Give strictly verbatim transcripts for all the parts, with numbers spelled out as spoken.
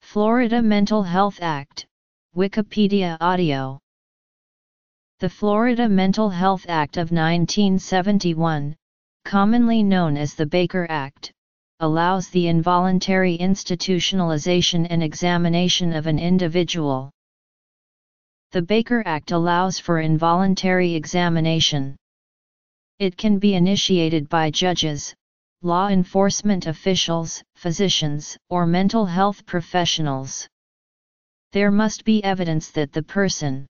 Florida Mental Health Act, Wikipedia audio. The Florida Mental Health Act of nineteen seventy-one, commonly known as the Baker Act, allows the involuntary institutionalization and examination of an individual. The Baker Act allows for involuntary examination. It can be initiated by judges, law enforcement officials, physicians, or mental health professionals. There must be evidence that the person.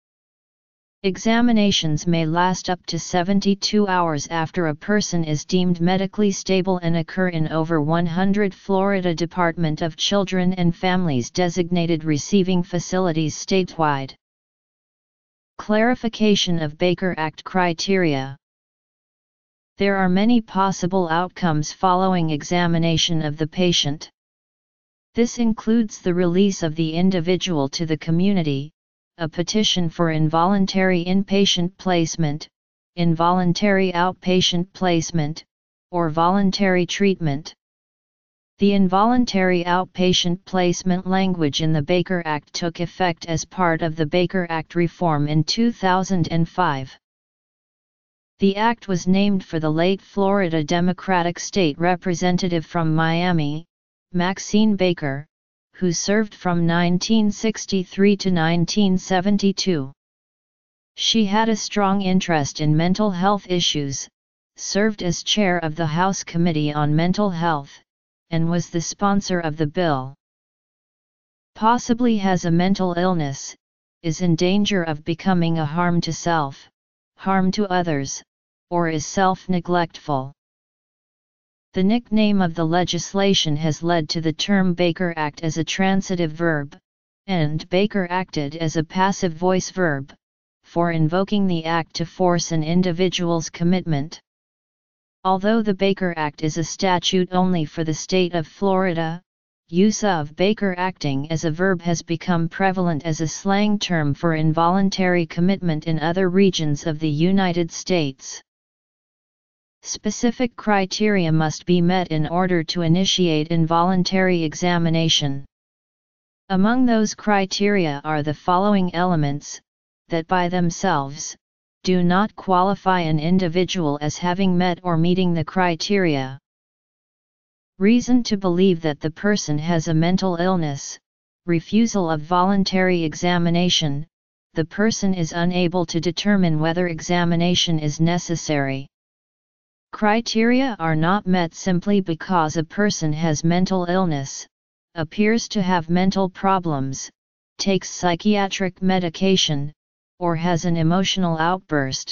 Examinations may last up to seventy-two hours after a person is deemed medically stable and occur in over one hundred Florida Department of Children and Families designated receiving facilities statewide. Clarification of Baker Act criteria. There are many possible outcomes following examination of the patient. This includes the release of the individual to the community, a petition for involuntary inpatient placement, involuntary outpatient placement, or voluntary treatment. The involuntary outpatient placement language in the Baker Act took effect as part of the Baker Act reform in two thousand five. The act was named for the late Florida Democratic State Representative from Miami, Maxine Baker, who served from nineteen sixty-three to nineteen seventy-two. She had a strong interest in mental health issues, served as chair of the House Committee on Mental Health, and was the sponsor of the bill. Possibly has a mental illness, is in danger of becoming a harm to self, harm to others, or is self-neglectful. The nickname of the legislation has led to the term Baker Act as a transitive verb, and Baker acted as a passive voice verb, for invoking the act to force an individual's commitment. Although the Baker Act is a statute only for the state of Florida, use of Baker acting as a verb has become prevalent as a slang term for involuntary commitment in other regions of the United States. Specific criteria must be met in order to initiate involuntary examination. Among those criteria are the following elements, that by themselves, do not qualify an individual as having met or meeting the criteria. Reason to believe that the person has a mental illness, refusal of voluntary examination, the person is unable to determine whether examination is necessary. Criteria are not met simply because a person has mental illness, appears to have mental problems, takes psychiatric medication, or has an emotional outburst.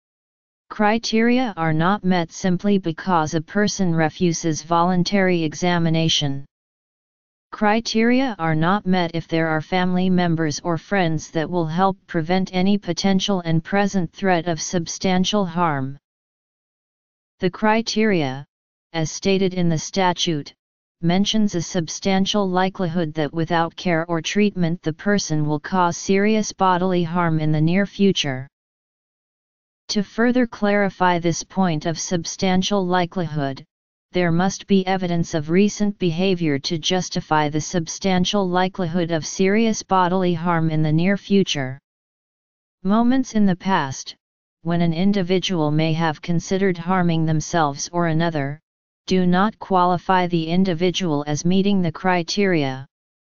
Criteria are not met simply because a person refuses voluntary examination. Criteria are not met if there are family members or friends that will help prevent any potential and present threat of substantial harm. The criteria, as stated in the statute, mentions a substantial likelihood that without care or treatment the person will cause serious bodily harm in the near future. To further clarify this point of substantial likelihood, there must be evidence of recent behavior to justify the substantial likelihood of serious bodily harm in the near future. Moments in the past, when an individual may have considered harming themselves or another, do not qualify the individual as meeting the criteria.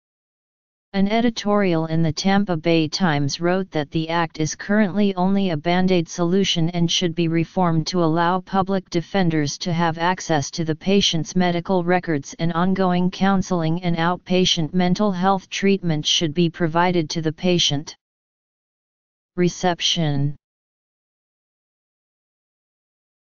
An editorial in the Tampa Bay Times wrote that the act is currently only a band-aid solution and should be reformed to allow public defenders to have access to the patient's medical records, and ongoing counseling and outpatient mental health treatment should be provided to the patient. Reception.